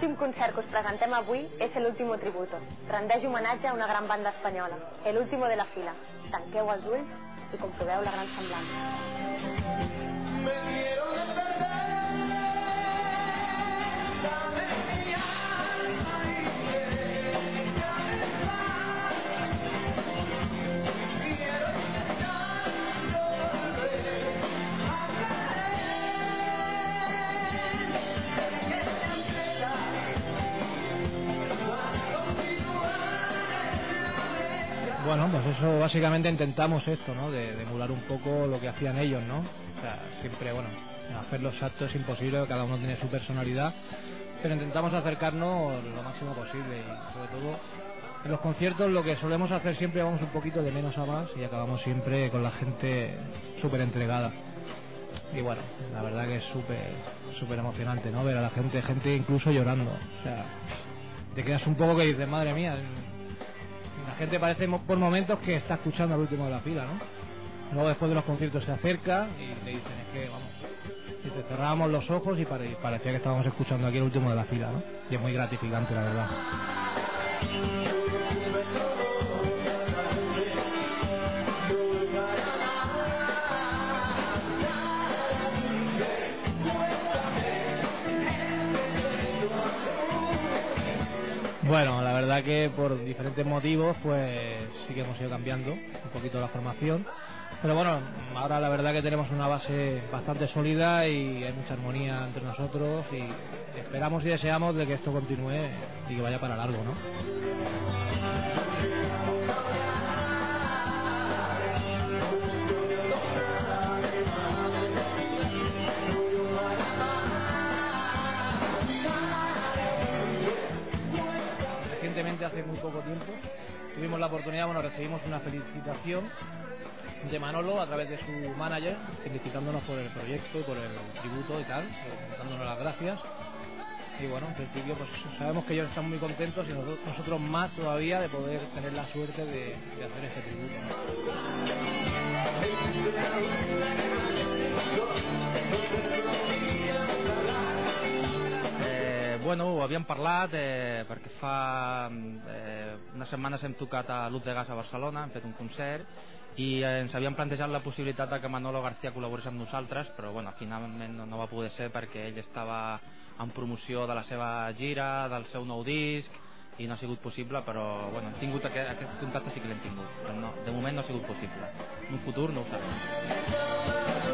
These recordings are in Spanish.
L'últim concert que us presentem avui és l'Último Tributo. Rendeix homenatge a una gran banda espanyola, El Último de la Fila. Tanqueu els ulls i comproveu la gran semblança. Bueno, pues eso básicamente intentamos esto, ¿no? De emular un poco lo que hacían ellos, ¿no? O sea, siempre, bueno, hacerlo exacto es imposible, cada uno tiene su personalidad, pero intentamos acercarnos lo máximo posible y sobre todo en los conciertos lo que solemos hacer siempre vamos un poquito de menos a más y acabamos siempre con la gente súper entregada. Y bueno, la verdad que es súper emocionante, ¿no? Ver a la gente incluso llorando, o sea, te quedas un poco que dices, madre mía. La gente parece por momentos que está escuchando al Último de la Fila, ¿no? Luego después de los conciertos se acerca y le dicen, es que vamos, dice, cerrábamos los ojos y parecía que estábamos escuchando aquí el Último de la Fila, ¿no? Y es muy gratificante, la verdad. Bueno, la verdad que por diferentes motivos pues sí que hemos ido cambiando un poquito la formación, pero bueno, ahora la verdad que tenemos una base bastante sólida y hay mucha armonía entre nosotros y esperamos y deseamos de que esto continúe y que vaya para largo, ¿no? Hace muy poco tiempo tuvimos la oportunidad, bueno, recibimos una felicitación de Manolo a través de su manager, felicitándonos por el proyecto y por el tributo y tal, dándonos las gracias. Y bueno, en principio pues sabemos que ellos están muy contentos y nosotros más todavía de poder tener la suerte de hacer este tributo, ¿no? Bueno, ho havíem parlat perquè fa unes setmanes hem tocat a Luz de Gas a Barcelona, hem fet un concert i ens havíem plantejat la possibilitat de que Manolo García col·laborés amb nosaltres, però bueno, finalment no va poder ser perquè ell estava en promoció de la seva gira, del seu nou disc i no ha sigut possible, però bueno, hem tingut aquest contacte, sí que l'hem tingut, però no, de moment no ha sigut possible. En un futur no ho sabem.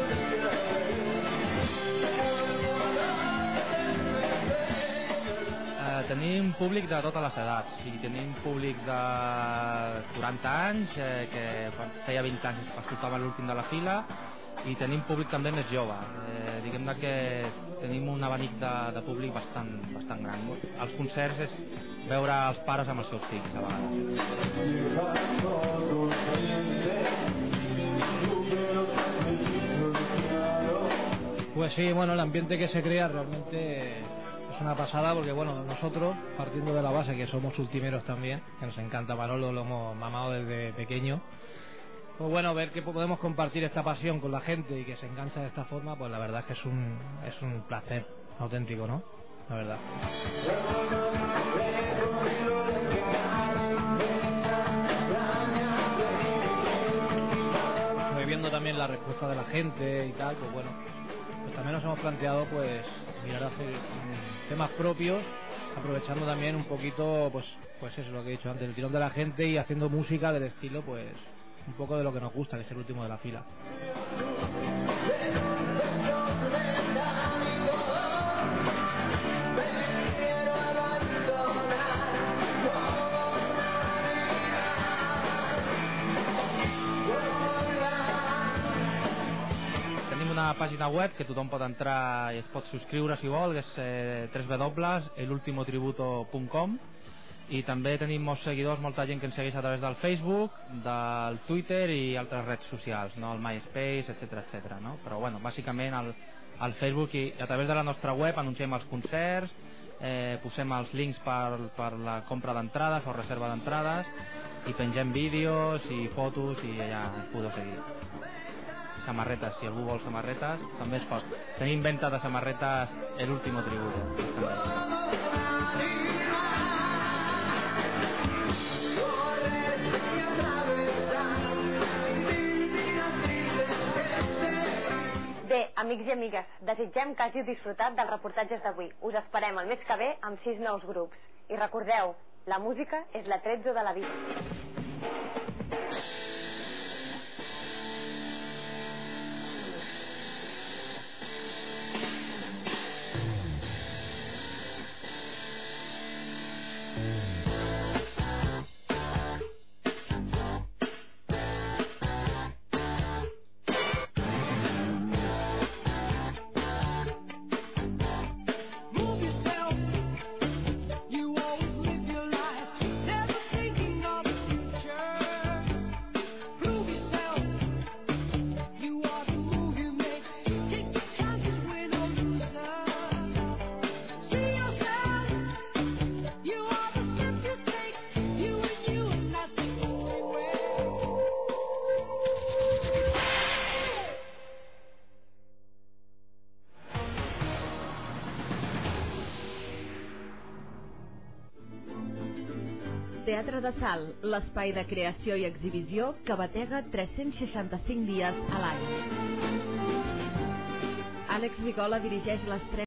Tenim públic de totes les edats, o sigui, tenim públic de 40 anys que feia 20 anys escoltava l'Últim de la Fila i tenim públic també més jove, diguem que tenim un abanic de públic bastant gran. Els concerts és veure els pares amb els seus fills a vegades. Pues sí, bueno, el ambiente que se crea realmente es una pasada porque bueno, nosotros partiendo de la base que somos ultimeros también, que nos encanta Manolo, lo hemos mamado desde pequeño, pues bueno, ver que podemos compartir esta pasión con la gente y que se engancha de esta forma, pues la verdad es que es un placer auténtico, ¿no? La verdad. Viendo también la respuesta de la gente y tal, pues bueno, pues también nos hemos planteado pues mirar a hacer temas propios, aprovechando también un poquito pues eso es lo que he dicho antes, el tirón de la gente y haciendo música del estilo pues un poco de lo que nos gusta, que es el Último de la Fila. Una pàgina web que tothom pot entrar i es pot subscriure si vol, que és www.elultimotributo.com, i també tenim molts seguidors, molta gent que ens segueix a través del Facebook, del Twitter i altres redes socials, no? El MySpace, etc, no? Però bueno, bàsicament al Facebook i a través de la nostra web anunciem els concerts, posem els links per la compra d'entrades o reserva d'entrades i pengem vídeos i fotos i allà podeu seguir. Samarretes, si algú vol samarretes també es pot. Tenim venda de samarretes El Último Tributo. Bé, amics i amigues, desitgem que hàgiu disfrutat dels reportatges d'avui. Us esperem el mes que ve amb 6 nous grups. I recordeu, la música és l'atrezzo de la vida. Teatre de Salt, l'espai de creació i exhibició que batega 365 dies a l'any. Àlex Rigola dirigeix les 3